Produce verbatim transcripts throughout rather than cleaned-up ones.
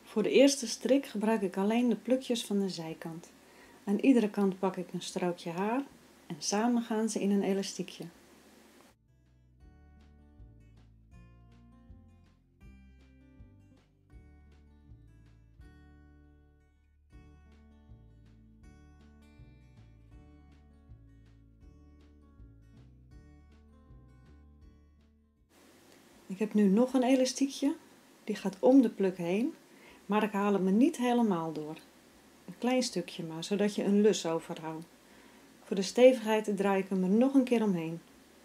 Voor de eerste strik gebruik ik alleen de plukjes van de zijkant. Aan iedere kant pak ik een strookje haar en samen gaan ze in een elastiekje. Ik heb nu nog een elastiekje, die gaat om de pluk heen, maar ik haal hem er niet helemaal door. Een klein stukje maar, zodat je een lus overhoudt. Voor de stevigheid draai ik hem er nog een keer omheen.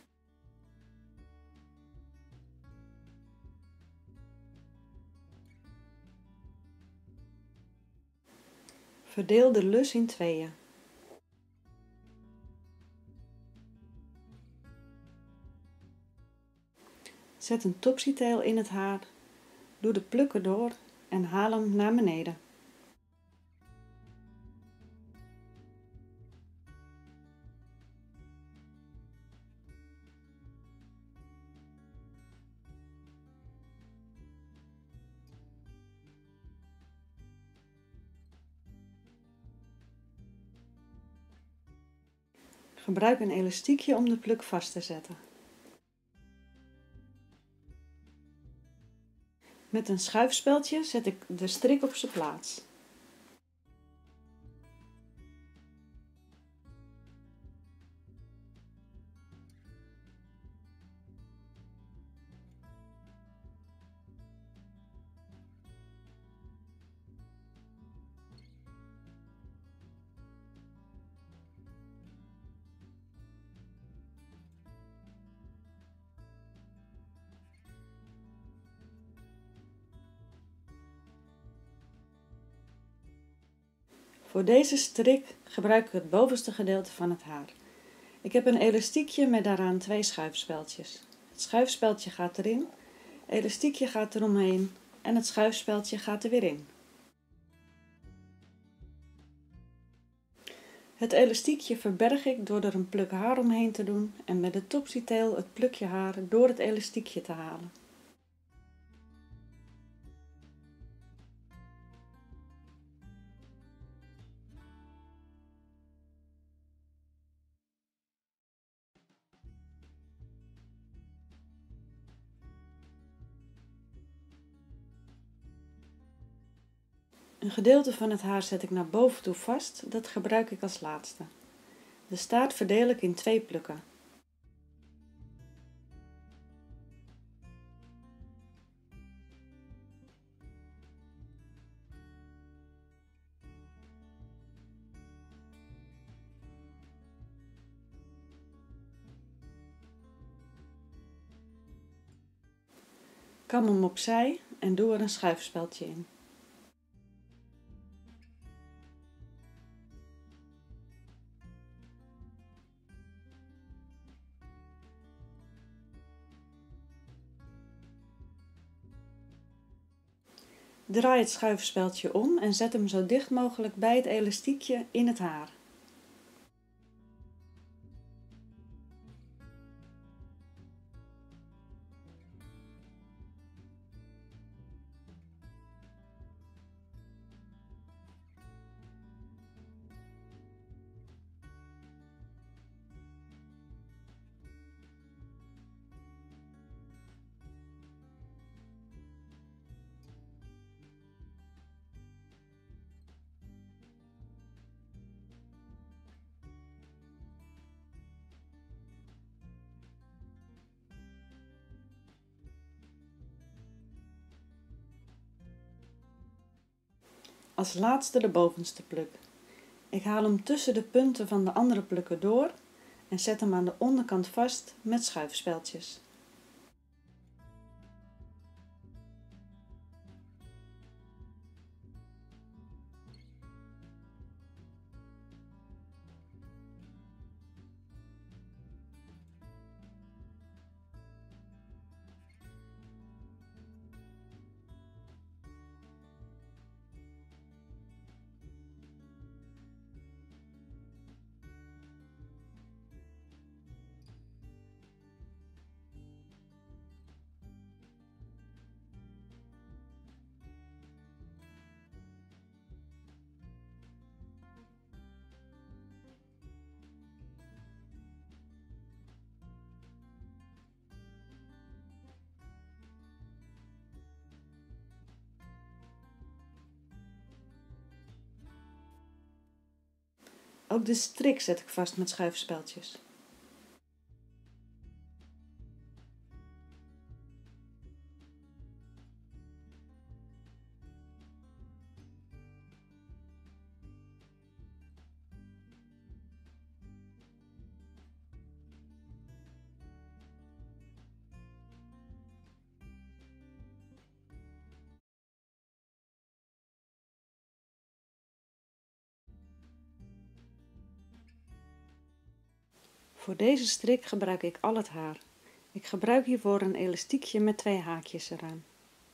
Verdeel de lus in tweeën. Zet een topsytail in het haar, doe de pluk erdoor en haal hem naar beneden. Gebruik een elastiekje om de pluk vast te zetten. Met een schuifspeldje zet ik de strik op zijn plaats. Voor deze strik gebruik ik het bovenste gedeelte van het haar. Ik heb een elastiekje met daaraan twee schuifspeldjes. Het schuifspeldje gaat erin, het elastiekje gaat eromheen en het schuifspeldje gaat er weer in. Het elastiekje verberg ik door er een pluk haar omheen te doen en met de topsytail het plukje haar door het elastiekje te halen. Een gedeelte van het haar zet ik naar boven toe vast, dat gebruik ik als laatste. De staart verdeel ik in twee plukken. Kam hem opzij en doe er een schuifspeldje in. Draai het schuifspeldje om en zet hem zo dicht mogelijk bij het elastiekje in het haar. Als laatste de bovenste pluk. Ik haal hem tussen de punten van de andere plukken door en zet hem aan de onderkant vast met schuifspeldjes. Ook de strik zet ik vast met schuifspeltjes. Voor deze strik gebruik ik al het haar. Ik gebruik hiervoor een elastiekje met twee haakjes eraan.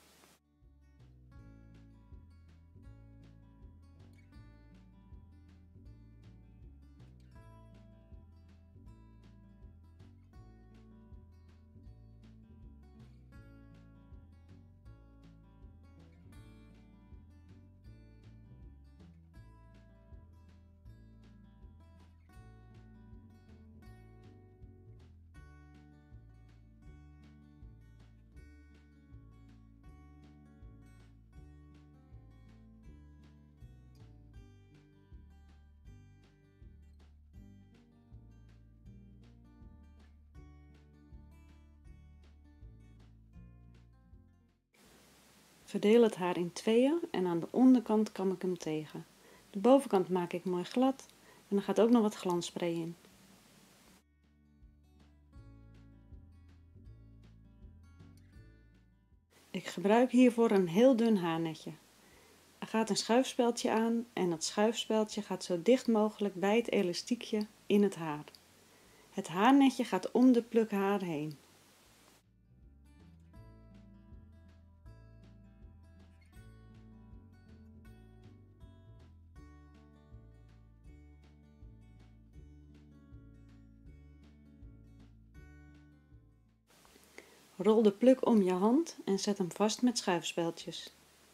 Verdeel het haar in tweeën en aan de onderkant kam ik hem tegen. De bovenkant maak ik mooi glad en er gaat ook nog wat glansspray in. Ik gebruik hiervoor een heel dun haarnetje. Er gaat een schuifspeldje aan en het schuifspeldje gaat zo dicht mogelijk bij het elastiekje in het haar. Het haarnetje gaat om de pluk haar heen. Rol de pluk om je hand en zet hem vast met schuifspeldjes.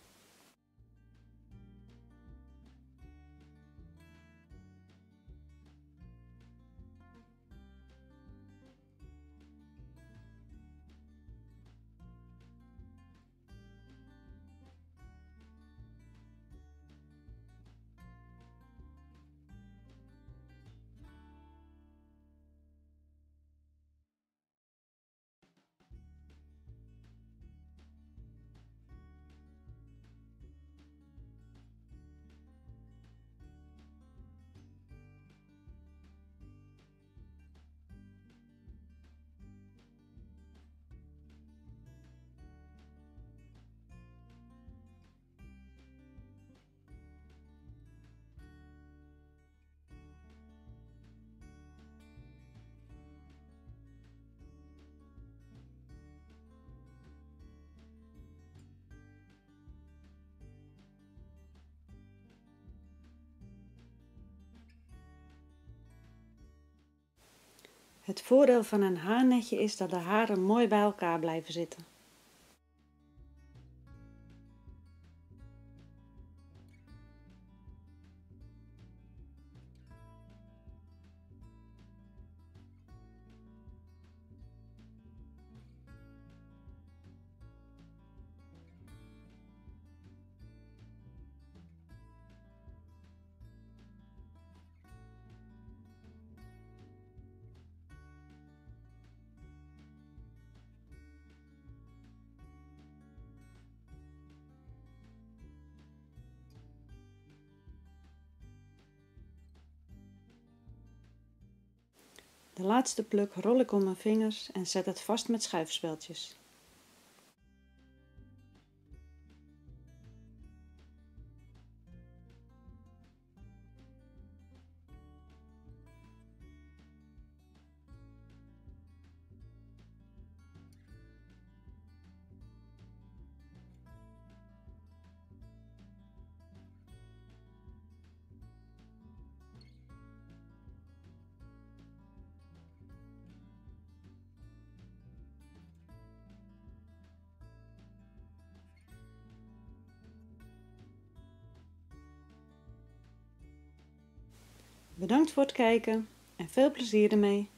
Het voordeel van een haarnetje is dat de haren mooi bij elkaar blijven zitten. De laatste pluk rol ik om mijn vingers en zet het vast met schuifspeldjes. Bedankt voor het kijken en veel plezier ermee!